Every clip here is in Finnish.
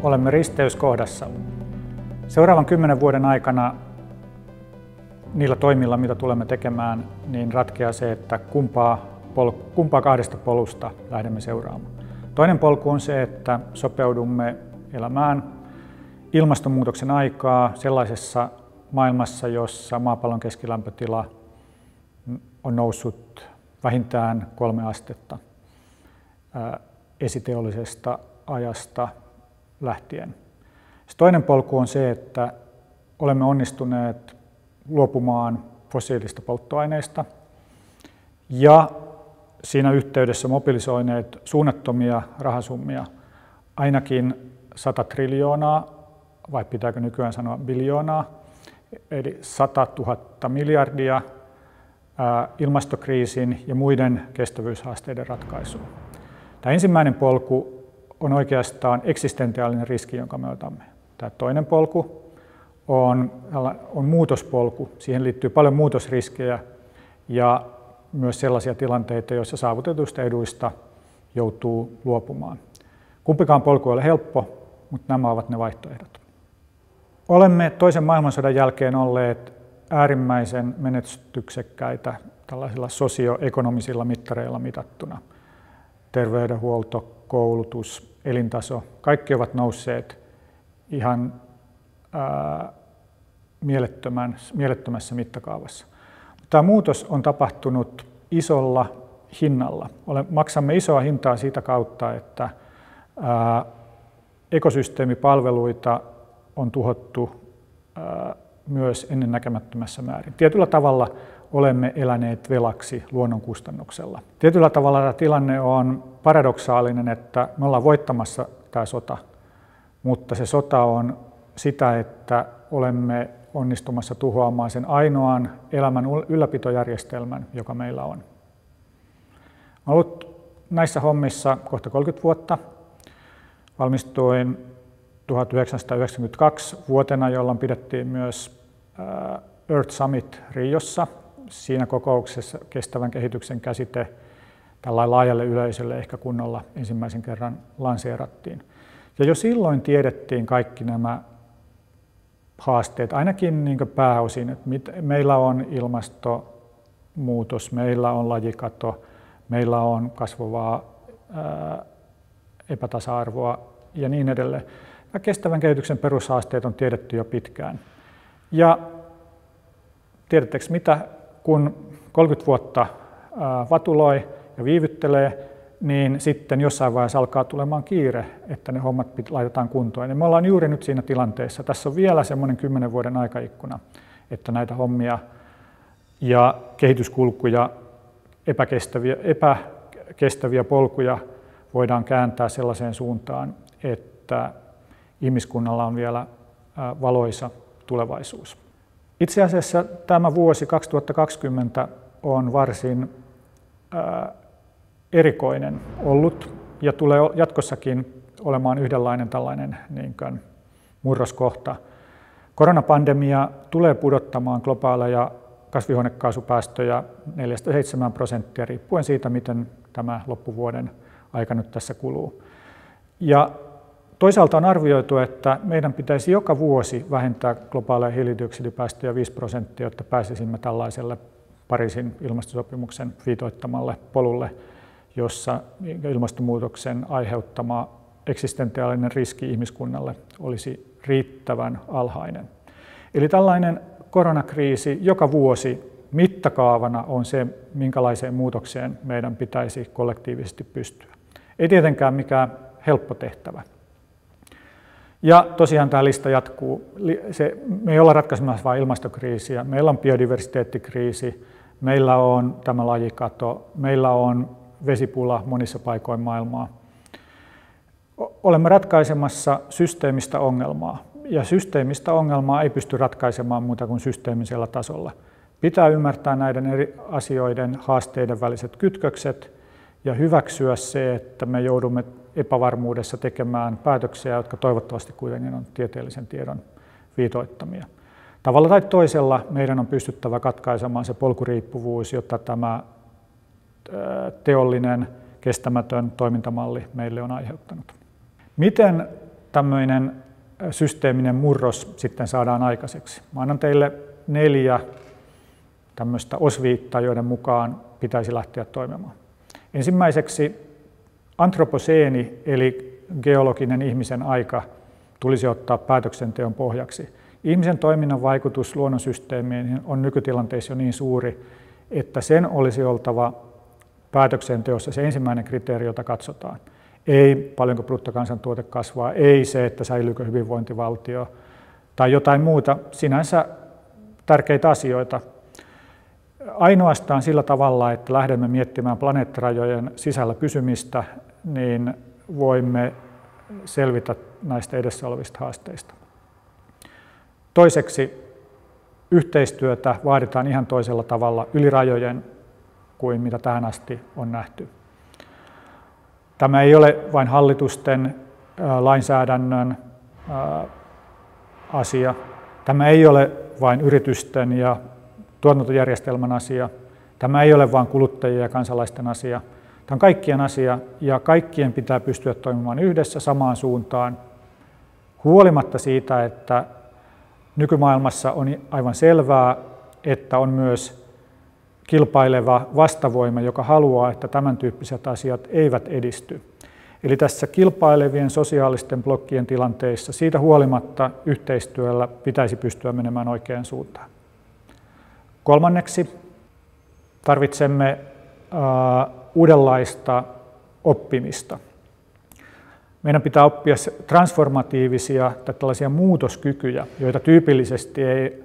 Olemme risteyskohdassa. Seuraavan 10 vuoden aikana niillä toimilla, mitä tulemme tekemään, niin ratkeaa se, että kumpaa kahdesta polusta lähdemme seuraamaan. Toinen polku on se, että sopeudumme elämään ilmastonmuutoksen aikaa sellaisessa maailmassa, jossa maapallon keskilämpötila on noussut vähintään 3 astetta esiteollisesta ajasta lähtien. Toinen polku on se, että olemme onnistuneet luopumaan fossiilista polttoaineista ja siinä yhteydessä mobilisoineet suunnattomia rahasummia, ainakin 100 triljoonaa, vai pitääkö nykyään sanoa biljoonaa, eli 100 000 miljardia ilmastokriisin ja muiden kestävyyshaasteiden ratkaisuun. Tämä ensimmäinen polku on oikeastaan eksistentiaalinen riski, jonka me otamme. Tämä toinen polku on muutospolku. Siihen liittyy paljon muutosriskejä ja myös sellaisia tilanteita, joissa saavutetuista eduista joutuu luopumaan. Kumpikaan polku ei ole helppo, mutta nämä ovat ne vaihtoehdot. Olemme toisen maailmansodan jälkeen olleet äärimmäisen menestyksekkäitä tällaisilla sosioekonomisilla mittareilla mitattuna. Terveydenhuolto, koulutus, elintaso, kaikki ovat nousseet ihan mielettömässä mittakaavassa. Tämä muutos on tapahtunut isolla hinnalla. Maksamme isoa hintaa siitä kautta, että ekosysteemipalveluita on tuhottu myös ennennäkemättömässä määrin. Tietyllä tavalla olemme eläneet velaksi luonnon kustannuksella. Tietyllä tavalla tämä tilanne on paradoksaalinen, että me ollaan voittamassa tämä sota, mutta se sota on sitä, että olemme onnistumassa tuhoamaan sen ainoan elämän ylläpitojärjestelmän, joka meillä on. Olen ollut näissä hommissa kohta 30 vuotta. Valmistuin 1992 vuotena, jolloin pidettiin myös Earth Summit Riossa. Siinä kokouksessa kestävän kehityksen käsite tällainen laajalle yleisölle ehkä kunnolla ensimmäisen kerran lanseerattiin. Ja jo silloin tiedettiin kaikki nämä haasteet, ainakin niin pääosin, että meillä on ilmastonmuutos, meillä on lajikato, meillä on kasvavaa epätasa-arvoa ja niin edelleen. Ja kestävän kehityksen perushaasteet on tiedetty jo pitkään. Ja tiedättekö mitä, kun 30 vuotta vatuloi ja viivyttelee, niin sitten jossain vaiheessa alkaa tulemaan kiire, että ne hommat laitetaan kuntoon. Ja me ollaan juuri nyt siinä tilanteessa. Tässä on vielä semmoinen 10 vuoden aikaikkuna, että näitä hommia ja kehityskulkuja, epäkestäviä polkuja voidaan kääntää sellaiseen suuntaan, että ihmiskunnalla on vielä valoisa tulevaisuus. Itse asiassa tämä vuosi 2020 on varsin erikoinen ollut ja tulee jatkossakin olemaan yhdenlainen tällainen murroskohta. Koronapandemia tulee pudottamaan globaaleja kasvihuonekaasupäästöjä 4–7% riippuen siitä, miten tämä loppuvuoden aika nyt tässä kuluu. Ja toisaalta on arvioitu, että meidän pitäisi joka vuosi vähentää globaaleja hiilidioksidipäästöjä 5%, jotta pääsisimme tällaiselle Pariisin ilmastosopimuksen viitoittamalle polulle, jossa ilmastonmuutoksen aiheuttama eksistentiaalinen riski ihmiskunnalle olisi riittävän alhainen. Eli tällainen koronakriisi joka vuosi mittakaavana on se, minkälaiseen muutokseen meidän pitäisi kollektiivisesti pystyä. Ei tietenkään mikään helppo tehtävä. Ja tosiaan tämä lista jatkuu. Me ei olla ratkaisemassa vain ilmastokriisiä, meillä on biodiversiteettikriisi, meillä on tämä lajikato, meillä on vesipula monissa paikoin maailmaa. Olemme ratkaisemassa systeemistä ongelmaa, ja systeemistä ongelmaa ei pysty ratkaisemaan muuta kuin systeemisellä tasolla. Pitää ymmärtää näiden eri asioiden haasteiden väliset kytkökset ja hyväksyä se, että me joudumme epävarmuudessa tekemään päätöksiä, jotka toivottavasti kuitenkin on tieteellisen tiedon viitoittamia. Tavalla tai toisella meidän on pystyttävä katkaisemaan se polkuriippuvuus, jota tämä teollinen kestämätön toimintamalli meille on aiheuttanut. Miten tämmöinen systeeminen murros sitten saadaan aikaiseksi. Mä annan teille 4 tämmöistä osviittaa, joiden mukaan pitäisi lähteä toimimaan. Ensimmäiseksi antroposeeni eli geologinen ihmisen aika tulisi ottaa päätöksenteon pohjaksi. Ihmisen toiminnan vaikutus luonnonsysteemiin on nykytilanteessa jo niin suuri, että sen olisi oltava päätöksenteossa se ensimmäinen kriteeri, jota katsotaan. Ei paljonko bruttokansantuote kasvaa, ei se, että säilyykö hyvinvointivaltio tai jotain muuta sinänsä tärkeitä asioita. Ainoastaan sillä tavalla, että lähdemme miettimään planeettarajojen sisällä pysymistä, niin voimme selvitä näistä edessä olevista haasteista. Toiseksi yhteistyötä vaaditaan ihan toisella tavalla yli rajojen kuin mitä tähän asti on nähty. Tämä ei ole vain hallitusten lainsäädännön asia. Tämä ei ole vain yritysten ja tuotantojärjestelmän asia. Tämä ei ole vain kuluttajien ja kansalaisten asia. Tämä on kaikkien asia ja kaikkien pitää pystyä toimimaan yhdessä samaan suuntaan. Huolimatta siitä, että nykymaailmassa on aivan selvää, että on myös kilpaileva vastavoima, joka haluaa, että tämän tyyppiset asiat eivät edisty. Eli tässä kilpailevien sosiaalisten blokkien tilanteissa siitä huolimatta yhteistyöllä pitäisi pystyä menemään oikeaan suuntaan. Kolmanneksi tarvitsemme uudenlaista oppimista. Meidän pitää oppia transformatiivisia tai tällaisia muutoskykyjä, joita tyypillisesti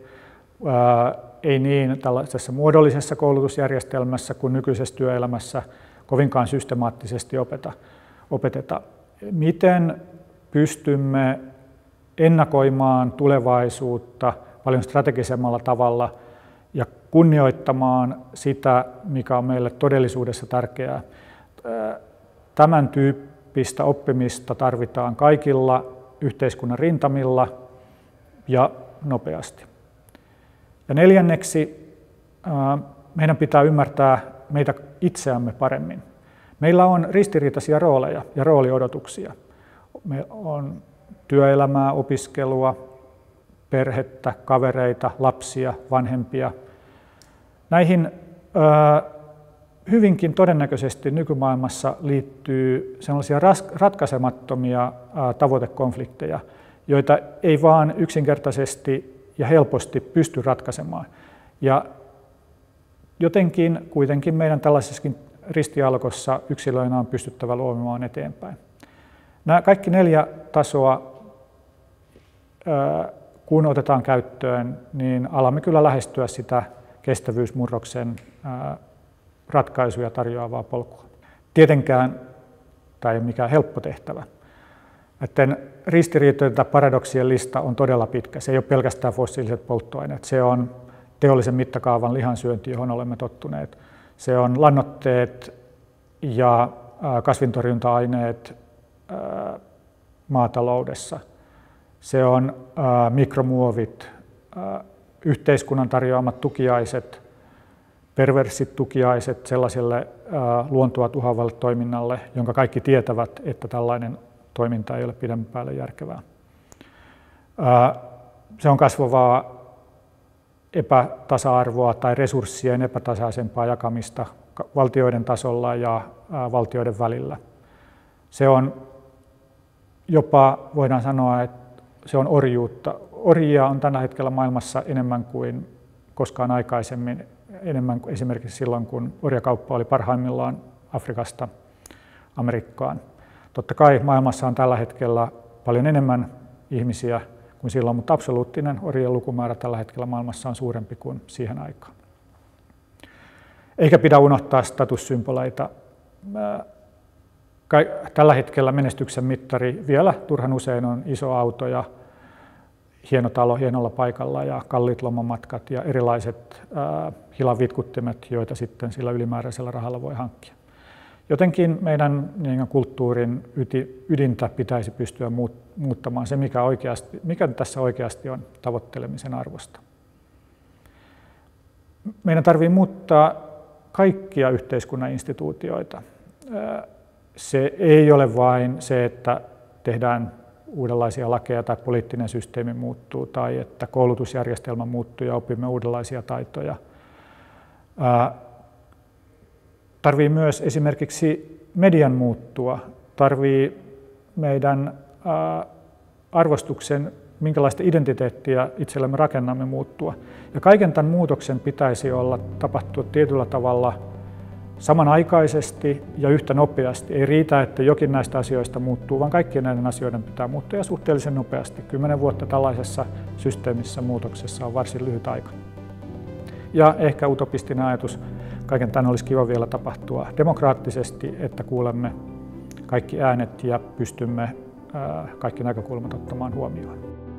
ei niin tällaisessa muodollisessa koulutusjärjestelmässä kuin nykyisessä työelämässä kovinkaan systemaattisesti opeteta. Miten pystymme ennakoimaan tulevaisuutta paljon strategisemmalla tavalla ja kunnioittamaan sitä, mikä on meille todellisuudessa tärkeää. Tämän tyyppistä oppimista tarvitaan kaikilla yhteiskunnan rintamilla ja nopeasti. Ja neljänneksi meidän pitää ymmärtää meitä itseämme paremmin. Meillä on ristiriitaisia rooleja ja rooliodotuksia. Me on työelämää, opiskelua, perhettä, kavereita, lapsia, vanhempia. Näihin hyvinkin todennäköisesti nykymaailmassa liittyy sellaisia ratkaisemattomia tavoitekonflikteja, joita ei vaan yksinkertaisesti ja helposti pysty ratkaisemaan. Ja jotenkin kuitenkin meidän tällaisessakin ristialkossa yksilöinä on pystyttävä luomaan eteenpäin. Nämä kaikki 4 tasoa, kun otetaan käyttöön, niin alamme kyllä lähestyä sitä kestävyysmurroksen ratkaisuja tarjoavaa polkua. Tietenkään tämä ei ole mikään helppo tehtävä. Näiden ristiriitojen tai paradoksien lista on todella pitkä. Se ei ole pelkästään fossiiliset polttoaineet. Se on teollisen mittakaavan lihansyönti, johon olemme tottuneet. Se on lannoitteet ja kasvintorjunta-aineet maataloudessa. Se on mikromuovit, yhteiskunnan tarjoamat tukiaiset, perversit tukiaiset sellaiselle luontoa tuhoavalle toiminnalle, jonka kaikki tietävät, että tällainen toiminta ei ole pidemmän päälle järkevää. Se on kasvavaa epätasa-arvoa tai resurssien epätasaisempaa jakamista valtioiden tasolla ja valtioiden välillä. Se on jopa, voidaan sanoa, että se on orjuutta. Orjia on tällä hetkellä maailmassa enemmän kuin koskaan aikaisemmin, enemmän kuin esimerkiksi silloin, kun orjakauppa oli parhaimmillaan Afrikasta Amerikkaan. Totta kai maailmassa on tällä hetkellä paljon enemmän ihmisiä kuin silloin, mutta absoluuttinen orjien lukumäärä tällä hetkellä maailmassa on suurempi kuin siihen aikaan. Eikä pidä unohtaa statussymboleita. Tällä hetkellä menestyksen mittari vielä turhan usein on iso auto ja hieno talo hienolla paikalla ja kalliit lomamatkat ja erilaiset hilan vitkuttimet, joita sitten sillä ylimääräisellä rahalla voi hankkia. Jotenkin meidän kulttuurin ydintä pitäisi pystyä muuttamaan se, mikä tässä oikeasti on tavoittelemisen arvosta. Meidän tarvitsee muuttaa kaikkia yhteiskunnan instituutioita. Se ei ole vain se, että tehdään uudenlaisia lakeja tai poliittinen systeemi muuttuu tai että koulutusjärjestelmä muuttuu ja opimme uudenlaisia taitoja. Tarvii myös esimerkiksi median muuttua, tarvii meidän arvostuksen, minkälaista identiteettiä itsellemme rakennamme muuttua. Ja kaiken tämän muutoksen pitäisi tapahtua tietyllä tavalla samanaikaisesti ja yhtä nopeasti. Ei riitä, että jokin näistä asioista muuttuu, vaan kaikkien näiden asioiden pitää muuttua ja suhteellisen nopeasti. 10 vuotta tällaisessa systeemissä muutoksessa on varsin lyhyt aika. Ja ehkä utopistinen ajatus, kaiken tämän olisi kiva vielä tapahtua demokraattisesti, että kuulemme kaikki äänet ja pystymme kaikki näkökulmat ottamaan huomioon.